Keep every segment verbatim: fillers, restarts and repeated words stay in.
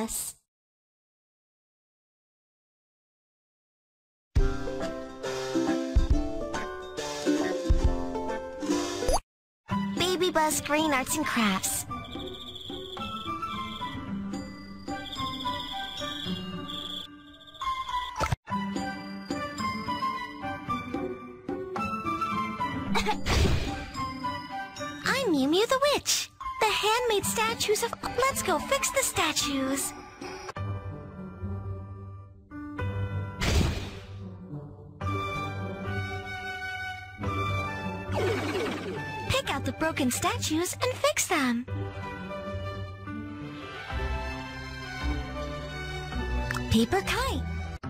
Bus. Baby Bus Green Arts and Crafts. I'm Mew Mew the Witch, the handmade statues of... Let's go fix the statues. Pick out the broken statues and fix them. Paper kite.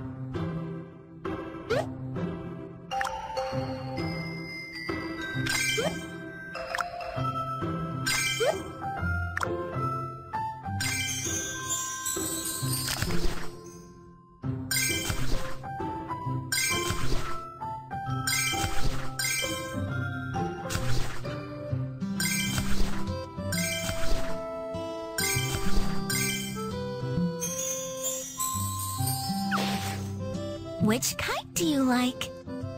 Which kite do you like?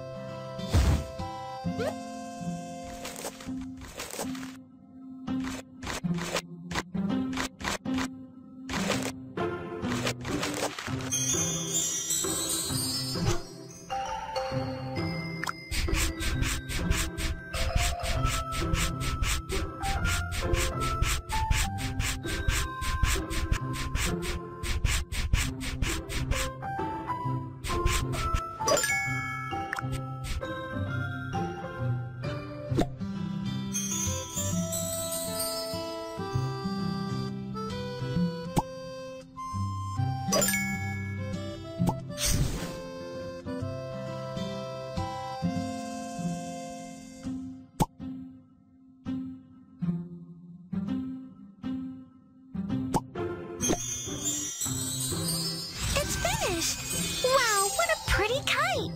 Wow, what a pretty kite!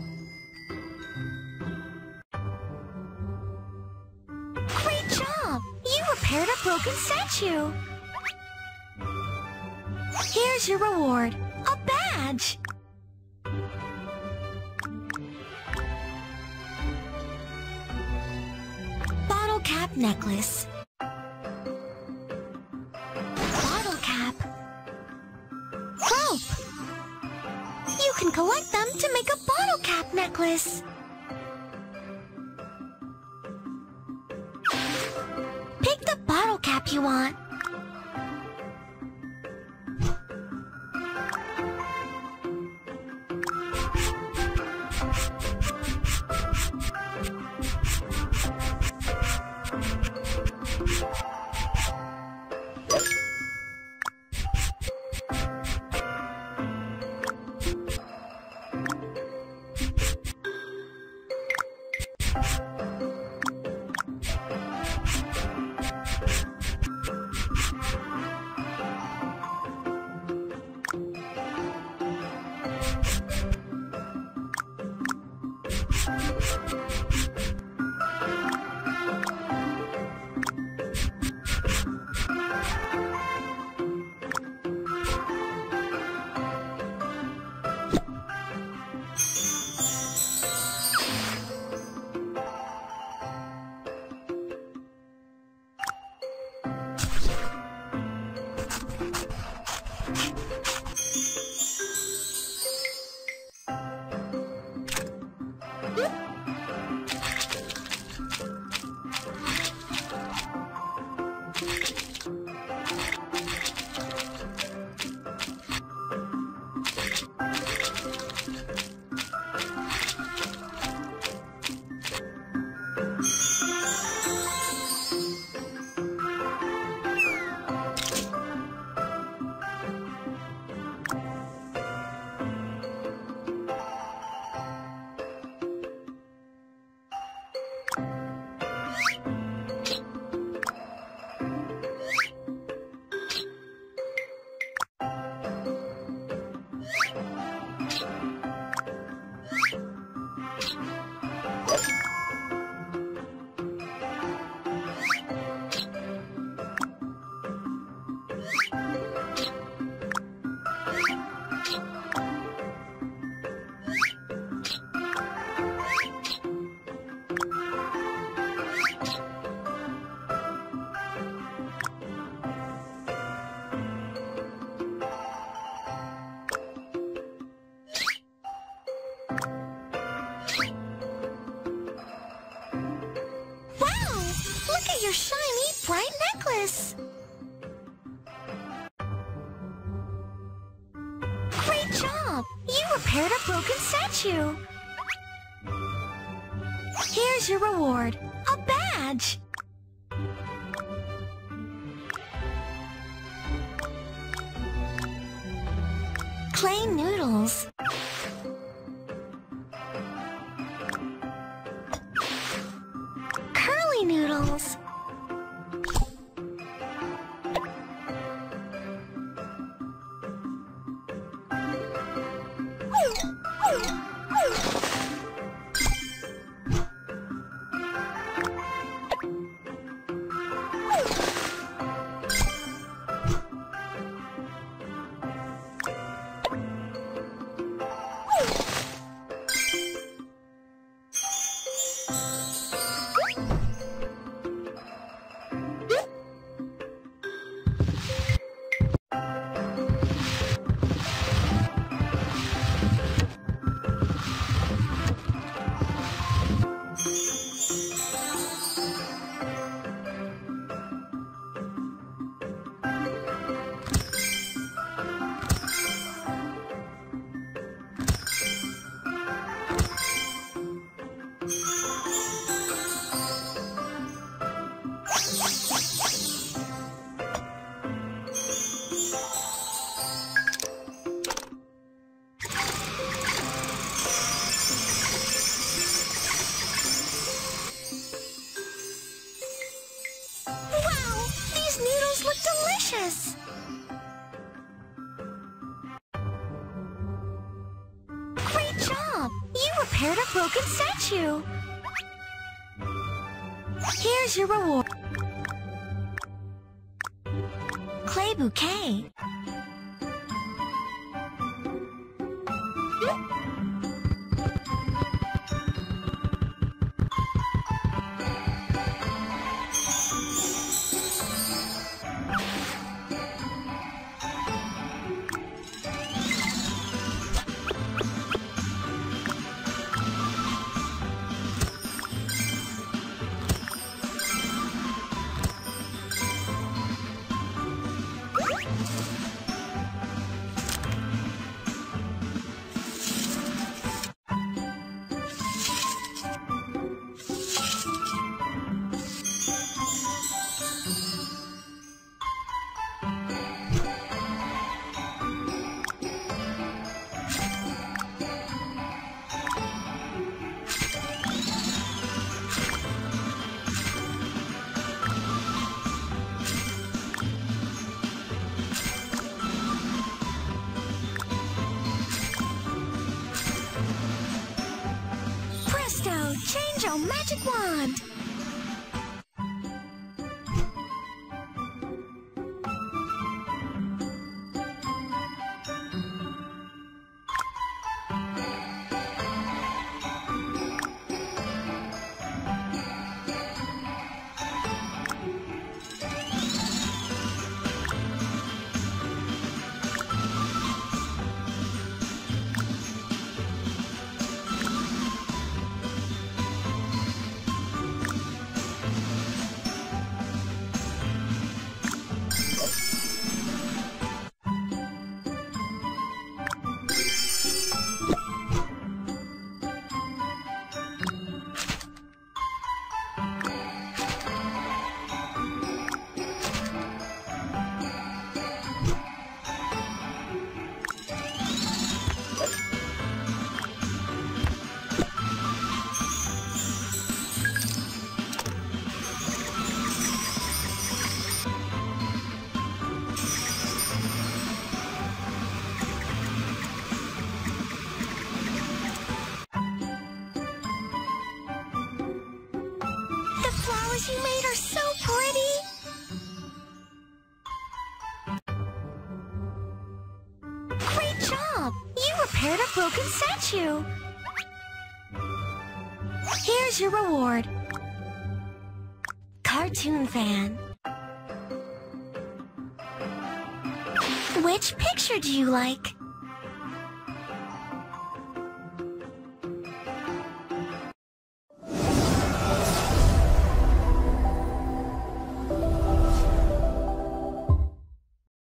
Great job! You repaired a broken statue! Here's your reward, a badge! Bottle cap necklace. Bottle cap. Rope! You can collect them to make a bottle cap necklace. Pick the bottle cap you want. another shiny, bright necklace! Great job! You repaired a broken statue! Here's your reward, a badge! Clay noodles. Curly noodles. Delicious! Great job! You repaired a broken statue! Here's your reward. Clay bouquet. Change your magic wand! You made her so pretty! Great job! You repaired a broken statue! Here's your reward. Cartoon fan. Which picture do you like?